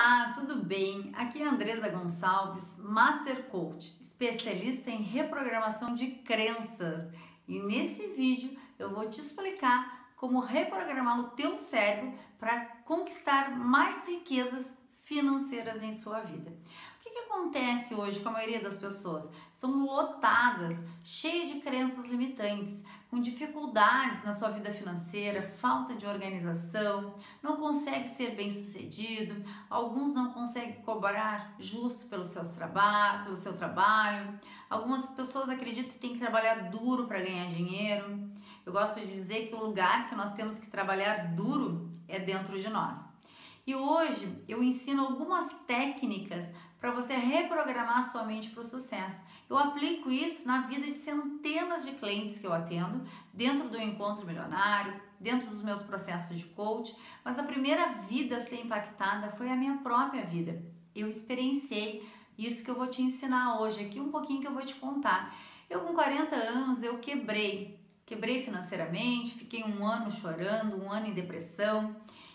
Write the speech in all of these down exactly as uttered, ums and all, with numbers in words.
Olá, tudo bem? Aqui é a Andresa Gonçalves, Master Coach, especialista em reprogramação de crenças. E nesse vídeo eu vou te explicar como reprogramar o teu cérebro para conquistar mais riquezas financeiras em sua vida. O que que acontece hoje com a maioria das pessoas? São lotadas, cheias de crenças limitantes, com dificuldades na sua vida financeira, falta de organização, não consegue ser bem-sucedido, alguns não conseguem cobrar justo pelo, seus traba pelo seu trabalho, algumas pessoas acreditam que tem que trabalhar duro para ganhar dinheiro. Eu gosto de dizer que o lugar que nós temos que trabalhar duro é dentro de nós. E hoje eu ensino algumas técnicas para você reprogramar sua mente para o sucesso. Eu aplico isso na vida de centenas de clientes que eu atendo, dentro do Encontro Milionário, dentro dos meus processos de coach, mas a primeira vida a ser impactada foi a minha própria vida. Eu experienciei isso que eu vou te ensinar hoje aqui, um pouquinho que eu vou te contar. Eu com quarenta anos, eu quebrei, quebrei financeiramente, fiquei um ano chorando, um ano em depressão,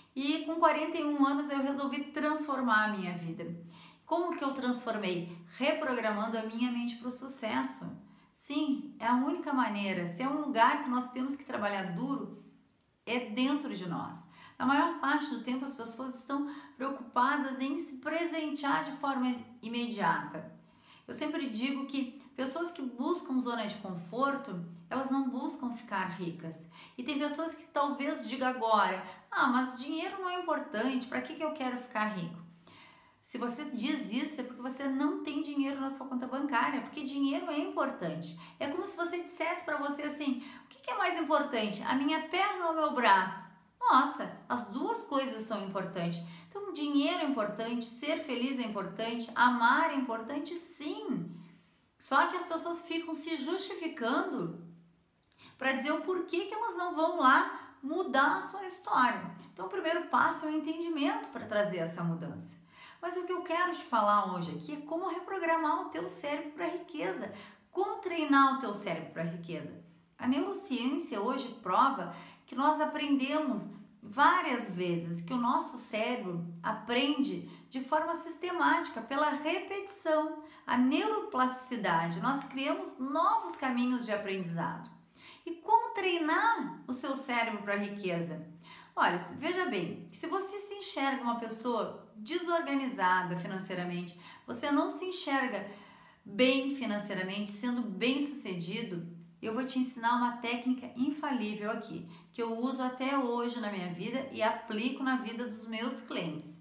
e com quarenta e um anos eu resolvi transformar a minha vida. Como que eu transformei? Reprogramando a minha mente para o sucesso. Sim, é a única maneira. Se é um lugar que nós temos que trabalhar duro, é dentro de nós. Na maior parte do tempo as pessoas estão preocupadas em se presentear de forma imediata. Eu sempre digo que pessoas que buscam zona de conforto, elas não buscam ficar ricas. E tem pessoas que talvez digam agora, ah, mas dinheiro não é importante, para que que eu quero ficar rico? Se você diz isso é porque você não tem dinheiro na sua conta bancária, porque dinheiro é importante. É como se você dissesse para você assim, o que que é mais importante, a minha perna ou o meu braço? Nossa, as duas coisas são importantes. Então, dinheiro é importante, ser feliz é importante, amar é importante, sim. Só que as pessoas ficam se justificando para dizer o porquê que elas não vão lá mudar a sua história. Então, o primeiro passo é o entendimento para trazer essa mudança. Mas o que eu quero te falar hoje aqui é como reprogramar o teu cérebro para a riqueza. Como treinar o teu cérebro para a riqueza. A neurociência hoje prova que nós aprendemos várias vezes, que o nosso cérebro aprende de forma sistemática, pela repetição, a neuroplasticidade. Nós criamos novos caminhos de aprendizado. E como treinar o seu cérebro para a riqueza? Olha, veja bem, se você se enxerga uma pessoa desorganizada financeiramente, você não se enxerga bem financeiramente, sendo bem-sucedido, eu vou te ensinar uma técnica infalível aqui, que eu uso até hoje na minha vida e aplico na vida dos meus clientes.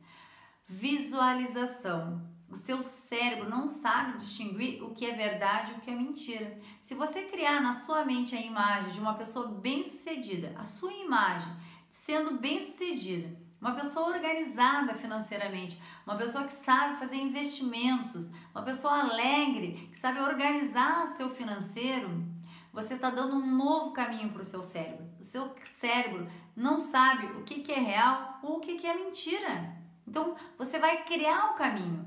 Visualização. O seu cérebro não sabe distinguir o que é verdade e o que é mentira. Se você criar na sua mente a imagem de uma pessoa bem-sucedida, a sua imagem sendo bem-sucedida, uma pessoa organizada financeiramente, uma pessoa que sabe fazer investimentos, uma pessoa alegre, que sabe organizar seu financeiro, você está dando um novo caminho para o seu cérebro. O seu cérebro não sabe o que que é real ou o que que é mentira. Então, você vai criar o caminho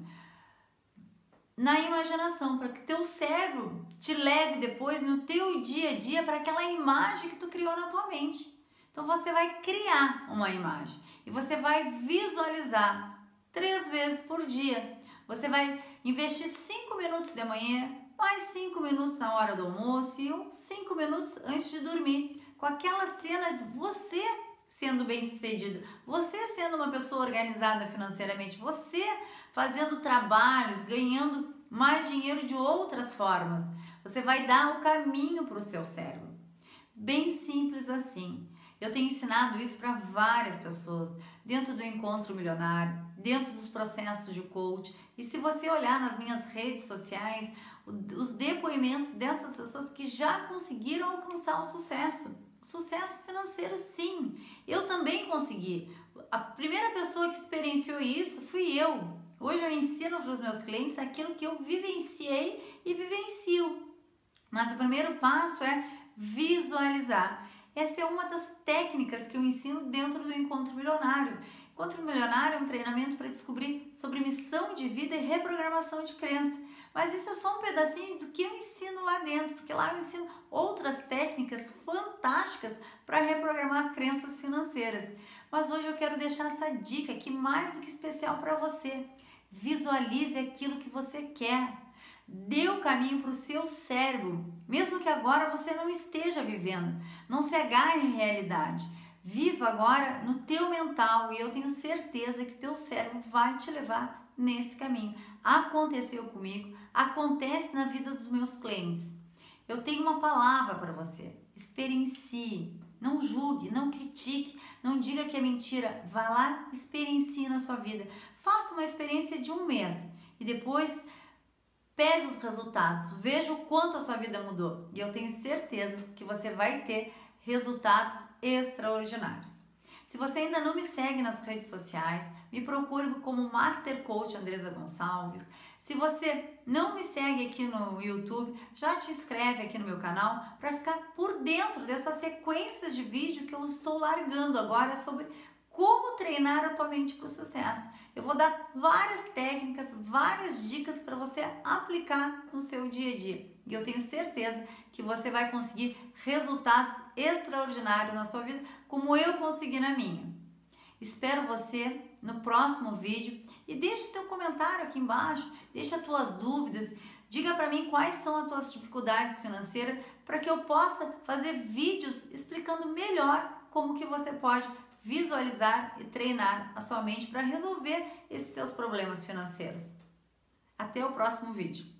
na imaginação, para que o teu cérebro te leve depois no teu dia a dia para aquela imagem que tu criou na tua mente. Então você vai criar uma imagem e você vai visualizar três vezes por dia. Você vai investir cinco minutos de manhã, mais cinco minutos na hora do almoço e uns cinco minutos antes de dormir, com aquela cena de você sendo bem-sucedido, você sendo uma pessoa organizada financeiramente, você fazendo trabalhos, ganhando mais dinheiro de outras formas. Você vai dar o caminho para o seu cérebro. Bem simples assim. Eu tenho ensinado isso para várias pessoas, dentro do Encontro Milionário, dentro dos processos de coach. E se você olhar nas minhas redes sociais, os depoimentos dessas pessoas que já conseguiram alcançar o sucesso. Sucesso financeiro, sim. Eu também consegui. A primeira pessoa que experienciou isso fui eu. Hoje eu ensino para os meus clientes aquilo que eu vivenciei e vivencio. Mas o primeiro passo é visualizar. Essa é uma das técnicas que eu ensino dentro do Encontro Milionário. Encontro Milionário é um treinamento para descobrir sobre missão de vida e reprogramação de crença. Mas isso é só um pedacinho do que eu ensino lá dentro, porque lá eu ensino outras técnicas fantásticas para reprogramar crenças financeiras. Mas hoje eu quero deixar essa dica aqui mais do que especial para você. Visualize aquilo que você quer. Dê o caminho para o seu cérebro, mesmo que agora você não esteja vivendo. Não se agarre em realidade. Viva agora no teu mental e eu tenho certeza que o teu cérebro vai te levar nesse caminho. Aconteceu comigo, acontece na vida dos meus clientes. Eu tenho uma palavra para você. Experiencie, não julgue, não critique, não diga que é mentira. Vá lá, experiencie na sua vida. Faça uma experiência de um mês e depois pese os resultados. Veja o quanto a sua vida mudou. E eu tenho certeza que você vai ter resultados extraordinários. Se você ainda não me segue nas redes sociais, me procure como Master Coach Andresa Gonçalves. Se você não me segue aqui no YouTube, já te inscreve aqui no meu canal para ficar por dentro dessas sequências de vídeo que eu estou largando agora sobre como treinar a tua mente para o sucesso. Eu vou dar várias técnicas, várias dicas para você aplicar no seu dia a dia. E eu tenho certeza que você vai conseguir resultados extraordinários na sua vida, como eu consegui na minha. Espero você no próximo vídeo e deixe teu comentário aqui embaixo, deixe as tuas dúvidas, diga para mim quais são as tuas dificuldades financeiras para que eu possa fazer vídeos explicando melhor como que você pode visualizar e treinar a sua mente para resolver esses seus problemas financeiros. Até o próximo vídeo.